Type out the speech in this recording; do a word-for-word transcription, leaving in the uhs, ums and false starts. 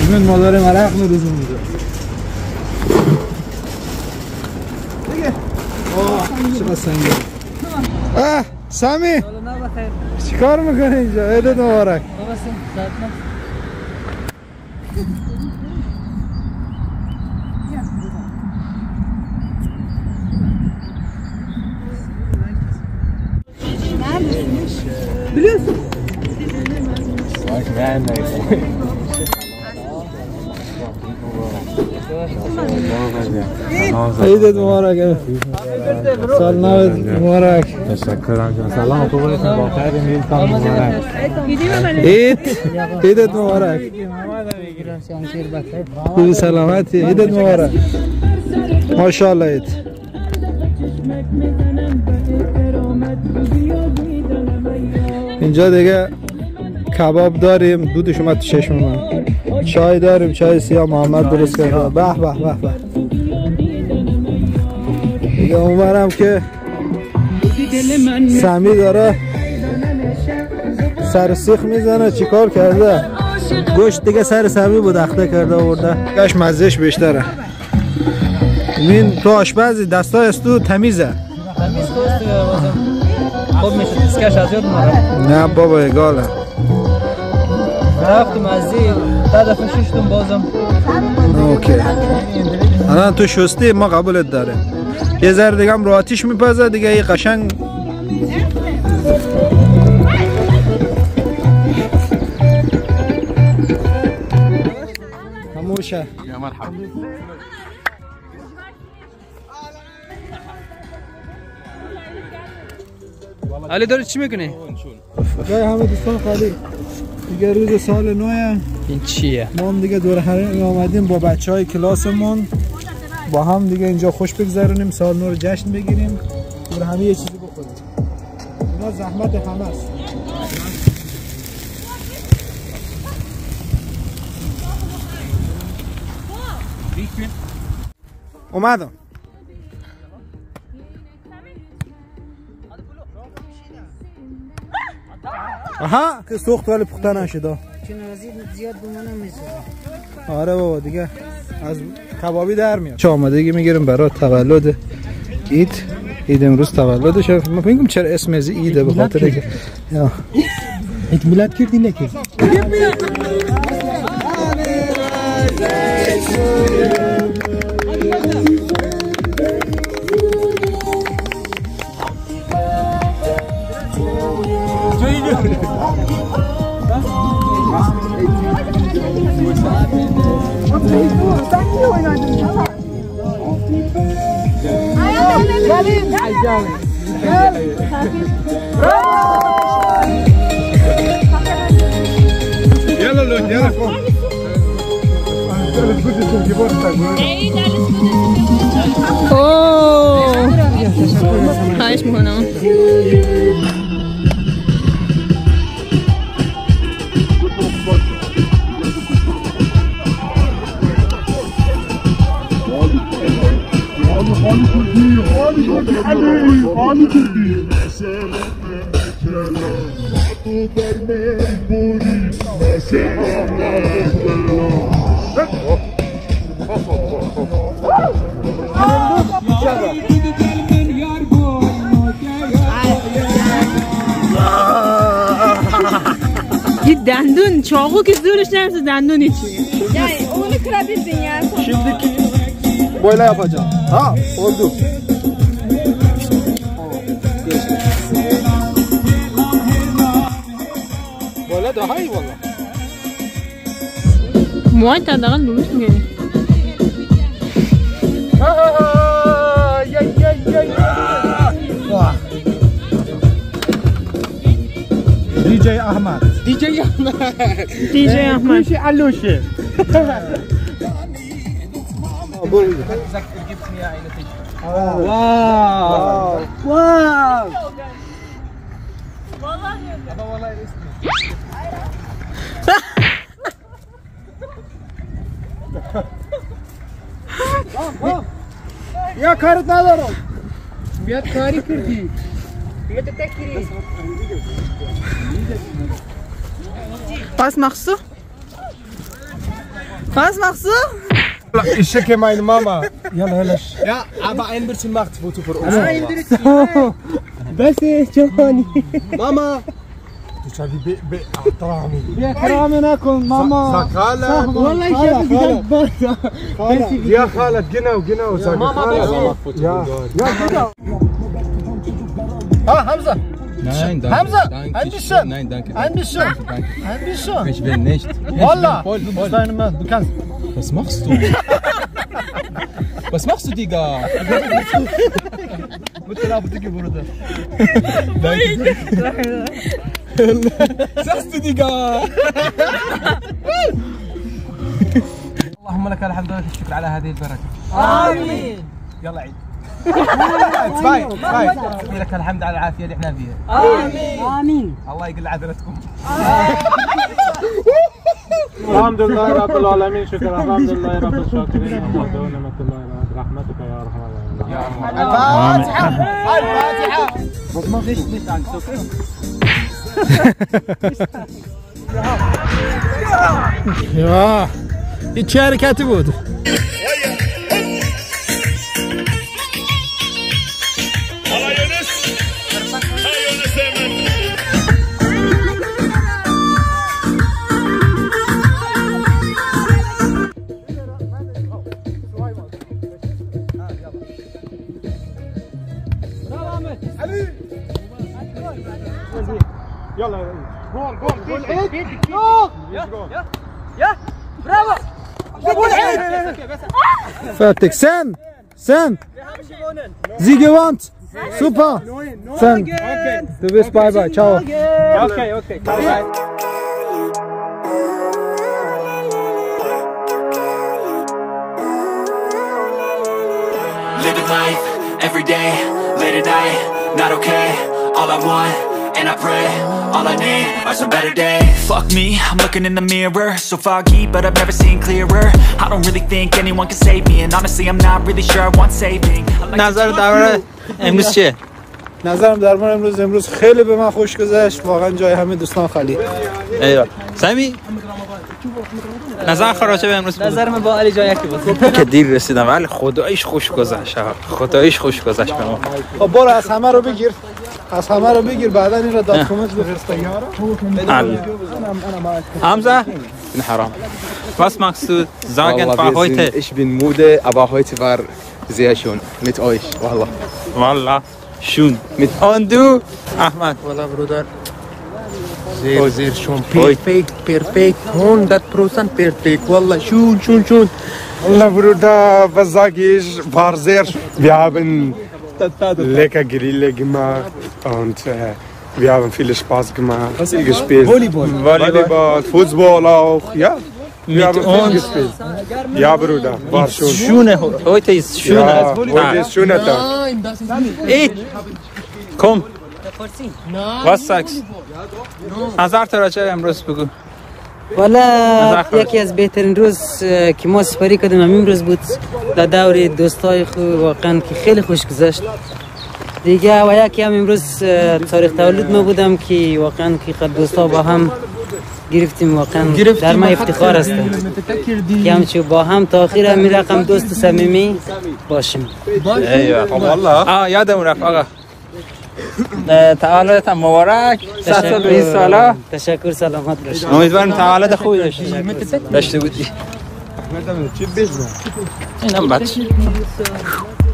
دشمن مادر مرق میروزون میده دیگه آه چقدر سنگه اه سامی چیکار میکنه اینجا؟ عیدت مبارک biliyorsun. عیدت مبارک سال نوت مبارک تشکرم جان سلام قربونتون با خیر میرید تا مبارک عید عیدت مبارک خوب سلامتی عیدت مبارک ماشاءالله عید اینجا دیگه کباب داریم دودش اومد تو چشم من چای داریم چای سیاه محمد درست کرده به به به به دیگه اونورم که سمی داره سر سیخ میزنه چیکار کرده گوشت دیگه سر سمی بود اخته کرده آورده گاش مزهش بیشتره این تو آشپزی دستا استو تمیزه تمیز توست بازم خوب میشه دیسکش از یاد مره نه بابا اگاله رفتم از این تا دفعه ششتم بازم اوکی الان تو شستی ما قبولت داره یه ذره دیگه هم رو آتیش میپزه دیگه یه قشنگ هموشه یا مرحبا علی داری چی میکنی؟ جای همه دوستان خالی دیگه روز سال نوه این چیه؟ ما هم دیگه دور حریم آمدیم با بچه های کلاسمون با هم دیگه اینجا خوش بگذرونیم سال نو رو جشن بگیریم دور همه یه چیزی بخوریم اینا زحمت همه است اومدم آها که سوخت ولی پخته نشده چون زیاد بمونه میشه آره بابا دیگه از کبابی در میاد چه آمادگی میگیریم برای تولد عید عید امروز تولدشه ما میگم چرا اسم از عیده به خاطر اینکه عید میلاد کردی نکردی يلا لو يلا فوق اوه خواهش میکنم یه دندون چاقو که زورش نرسه دندونی چی؟ Yani onu kırabildin ya. Şimdiki böyle yapacağım. Ha oldu. Böyle daha iyi valla. موهای تداقل درست میگه دی جی احمد دی جی احمد دی جی احمد کوشی علوشه واو واو یا کارت ندارم بیاد کاری کردی بیاد تکری پس مخصو Was machst du? Ich schicke meine Mama. Yalla yalla. Ja, aber ein bisschen macht Foto für uns. Ein bisschen. بس جواني Mama. Du schau wie be احترامي. بإحترامي نكون ماما خالد. والله شايف بجد خالد. يا خالد genau genau sag خالد. Ja. Ja genau. Ah Hamza. Nein, danke. Hamza, danke ein bisschen. Nein, danke. Ein bisschen. Danke. Ein bisschen. Ich will nicht. Wallah. Voll, Du voll. bist dein Mann. Du kannst. Was machst du? Was machst du, Digga? Was sagst du, Digga? اللهم لك الحمد ولك الشكر على هذه البركة. آمين. يلا عيد. Zwei. Zwei. لك الحمد على العافية اللي احنا فيها. آمين. آمين. الله يقل عذرتكم. الحمد لله رب العالمين شكرا الحمد لله رب الشاكرين ونعمة الله رحمتك يا ارحم الراحمين. الفاتحة. الفاتحة. Ya. İç hareketi budur. يلا جول جول جول عيد يا يا يا برافو. Fertig. Sen. Sen. Sie gewandt. Super. Sen. Du bist bye bye. Ciao. Okay, okay. Living life, every day, late at night, not okay. All I want, and I pray, all I need are some better days. Fuck me, I'm looking in the mirror, so foggy, but I've never seen clearer. I don't really think anyone can save me, and honestly I'm not really sure I want saving. نظر درباره امروز چیه؟ نظرم در مورد امروز امروز خیلی به من خوش گذشت. واقعا جای همه دوستان خالی. ایوه. سمی نظر خراجه به امروز نظر من با علی جای یکی بود که دیر رسیدم ولی خداییش خوش گذشت. خداییش خوش گذشت به ما. خب برو از همه رو بگیر. از همه رو بگیر بعدا این رو داد کامنت بفرست یارا. Hamza, ich bin Haram. Was magst du sagen für heute? Ich bin müde, aber heute war sehr schön mit euch. Wallah. Wallah, schön. Mit und du, Ahmad. والله برادر sehr sehr schön perfekt perfekt hundert Prozent perfekt والله schön schön schön. Allah Bruder, was sag ich? War sehr. Wir haben lecker Grille gemacht und äh, wir haben viel Spaß gemacht. Was gespielt? Volleyball. Volleyball, Fußball auch, ja. Wir haben viel gespielt. Ja, Bruder, war schön. Schöne, heute ist schöner Ja, als Volleyball. heute ist schöner Tag. Eid, komm. Was sagst du? نظر تو راجع به امروز بگو. والا یکی از بهترین روز که ما سپری کردیم همین روز بود. در دور دوستای خو واقعا که خیلی خوش گذشت. دیگه و یکی هم امروز تاریخ تولد ما بودم که واقعا که خود دوستا با هم گرفتیم. واقعا در ما افتخار است که همچون با هم تا آخر همین رقم دوست صمیمی باشیم. ایوه. والله. آه یادم رفت آقا. تولدت مبارک. صد سال و بیست ساله. تشکر سلامت باشید. امیدوارم تولد خوبی داشته باشی. اینم بچه.